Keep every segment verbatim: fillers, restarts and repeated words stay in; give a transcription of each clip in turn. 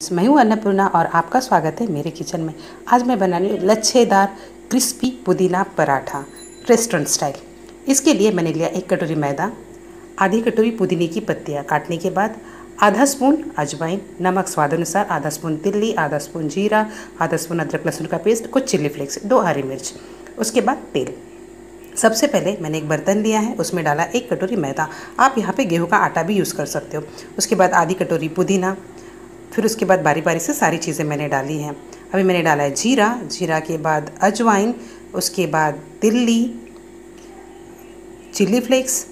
मैं हूँ अन्नपूर्णा और आपका स्वागत है मेरे किचन में। आज मैं बना रही हूँ लच्छेदार क्रिस्पी पुदीना पराठा रेस्टोरेंट स्टाइल। इसके लिए मैंने लिया एक कटोरी मैदा, आधी कटोरी पुदीने की पत्तियाँ काटने के बाद, आधा स्पून अजवाइन, नमक स्वाद अनुसार, आधा स्पून तिल्ली, आधा स्पून जीरा, आधा स्पून अदरक लहसुन का पेस्ट, कुछ चिल्ली फ्लेक्स, दो हरी मिर्च। उसके बाद तेल। सबसे पहले मैंने एक बर्तन लिया है, उसमें डाला एक कटोरी मैदा। आप यहाँ पे गेहूं का आटा भी यूज़ कर सकते हो। उसके बाद आधी कटोरी पुदीना, फिर उसके बाद बारी बारी से सारी चीज़ें मैंने डाली हैं। अभी मैंने डाला है जीरा, जीरा के बाद अजवाइन, उसके बाद तिल्ली, चिल्ली फ्लेक्स,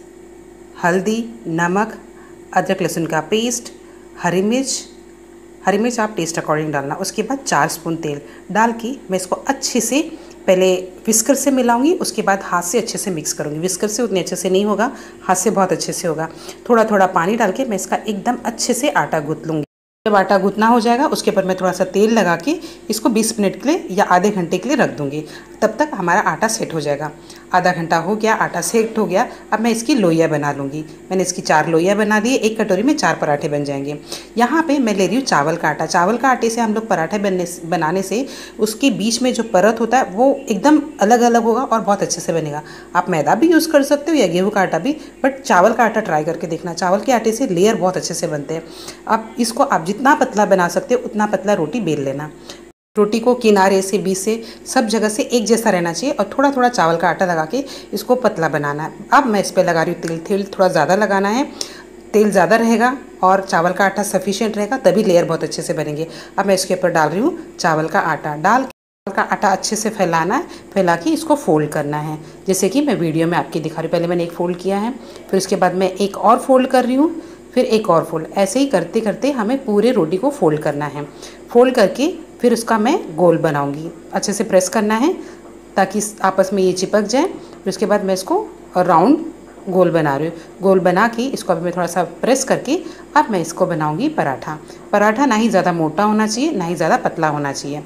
हल्दी, नमक, अदरक लहसुन का पेस्ट, हरी मिर्च, हरी मिर्च आप टेस्ट अकॉर्डिंग डालना। उसके बाद चार स्पून तेल डाल के मैं इसको अच्छे से पहले विस्कर से मिलाऊंगी, उसके बाद हाथ से अच्छे से मिक्स करूंगी। विस्कर से उतने अच्छे से नहीं होगा, हाथ से बहुत अच्छे से होगा। थोड़ा थोड़ा पानी डाल के मैं इसका एकदम अच्छे से आटा गूँथ लूँगी। जब आटा गूँथना हो जाएगा उसके ऊपर मैं थोड़ा सा तेल लगा के इसको बीस मिनट के लिए या आधे घंटे के लिए रख दूँगी। तब तक हमारा आटा सेट हो जाएगा। आधा घंटा हो गया, आटा सेट हो गया। अब मैं इसकी लोइयाँ बना लूँगी। मैंने इसकी चार लोइयाँ बना दी। एक कटोरी में चार पराठे बन जाएंगे। यहाँ पे मैं ले रही हूँ चावल का आटा। चावल का आटे से हम लोग पराठे बनने बनाने से उसके बीच में जो परत होता है वो एकदम अलग अलग होगा और बहुत अच्छे से बनेगा। आप मैदा भी यूज़ कर सकते हो या गेहूँ का आटा भी, बट चावल का आटा ट्राई करके देखना। चावल के आटे से लेयर बहुत अच्छे से बनते हैं। अब इसको आप जितना पतला बना सकते हो उतना पतला रोटी बेल लेना। रोटी को किनारे से, बीच से, सब जगह से एक जैसा रहना चाहिए और थोड़ा थोड़ा चावल का आटा लगा के इसको पतला बनाना है। अब मैं इस पर लगा रही हूँ तेल। तेल थोड़ा ज़्यादा लगाना है। तेल ज़्यादा रहेगा और चावल का आटा सफिशिएंट रहेगा तभी लेयर बहुत अच्छे से बनेंगे। अब मैं इसके ऊपर डाल रही हूँ चावल का आटा। डाल चावल का आटा अच्छे से फैलाना है। फैला के इसको फोल्ड करना है, जैसे कि मैं वीडियो में आपकी दिखा रही हूँ। पहले मैंने एक फ़ोल्ड किया है, फिर उसके बाद मैं एक और फोल्ड कर रही हूँ, फिर एक और फोल्ड। ऐसे ही करते करते हमें पूरे रोटी को फोल्ड करना है। फोल्ड करके फिर उसका मैं गोल बनाऊंगी। अच्छे से प्रेस करना है ताकि आपस में ये चिपक जाए। फिर उसके बाद मैं इसको राउंड गोल बना रही हूँ। गोल बना के इसको अभी मैं थोड़ा सा प्रेस करके अब मैं इसको बनाऊंगी पराठा। पराठा ना ही ज़्यादा मोटा होना चाहिए, ना ही ज़्यादा पतला होना चाहिए।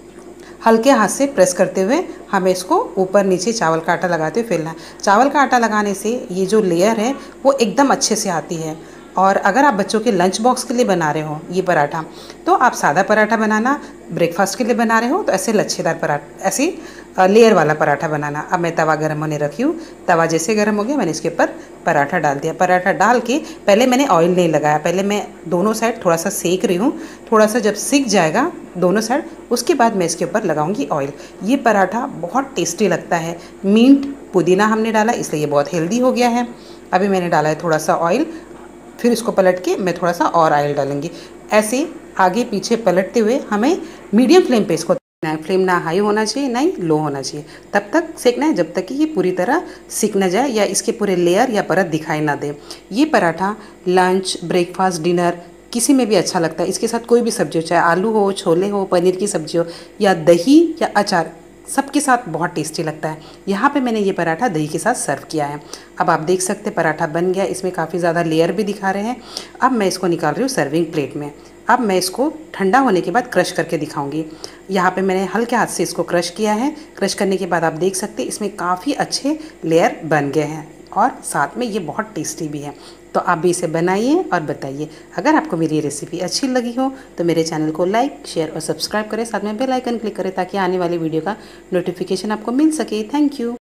हल्के हाथ से प्रेस करते हुए हमें इसको ऊपर नीचे चावल का आटा लगाते हुए फैलना है। चावल का आटा लगाने से ये जो लेयर है वो एकदम अच्छे से आती है। और अगर आप बच्चों के लंच बॉक्स के लिए बना रहे हो ये पराठा, तो आप सादा पराठा बनाना। ब्रेकफास्ट के लिए बना रहे हो तो ऐसे लच्छेदार पराठा, ऐसे लेयर वाला पराठा बनाना। अब मैं तवा गर्म होने रखी हूँ। तवा जैसे गर्म हो गया मैंने इसके ऊपर पराठा डाल दिया। पराठा डाल के पहले मैंने ऑयल नहीं लगाया, पहले मैं दोनों साइड थोड़ा सा सेक रही हूँ। थोड़ा सा जब सिक जाएगा दोनों साइड, उसके बाद मैं इसके ऊपर लगाऊंगी ऑयल। ये पराठा बहुत टेस्टी लगता है। मिंट पुदीना हमने डाला इसलिए ये बहुत हेल्दी हो गया है। अभी मैंने डाला है थोड़ा सा ऑयल, फिर इसको पलट के मैं थोड़ा सा और ऑयल डालूंगी। ऐसे आगे पीछे पलटते हुए हमें मीडियम फ्लेम पे इसको सेकना है। फ्लेम ना हाई होना चाहिए ना ही लो होना चाहिए। तब तक सेकना है जब तक कि ये पूरी तरह सिक ना जाए या इसके पूरे लेयर या परत दिखाई ना दे। ये पराठा लंच, ब्रेकफास्ट, डिनर किसी में भी अच्छा लगता है। इसके साथ कोई भी सब्जी हो, चाहे आलू हो, छोले हो, पनीर की सब्जी हो या दही या अचार, सबके साथ बहुत टेस्टी लगता है। यहाँ पे मैंने ये पराठा दही के साथ सर्व किया है। अब आप देख सकते हैं पराठा बन गया। इसमें काफ़ी ज़्यादा लेयर भी दिखा रहे हैं। अब मैं इसको निकाल रही हूँ सर्विंग प्लेट में। अब मैं इसको ठंडा होने के बाद क्रश करके दिखाऊंगी। यहाँ पे मैंने हल्के हाथ से इसको क्रश किया है। क्रश करने के बाद आप देख सकते हैं इसमें काफ़ी अच्छे लेयर बन गए हैं और साथ में ये बहुत टेस्टी भी है। तो आप भी इसे बनाइए और बताइए। अगर आपको मेरी ये रेसिपी अच्छी लगी हो तो मेरे चैनल को लाइक, शेयर और सब्सक्राइब करें। साथ में बेल आइकन क्लिक करें ताकि आने वाली वीडियो का नोटिफिकेशन आपको मिल सके। Thank you.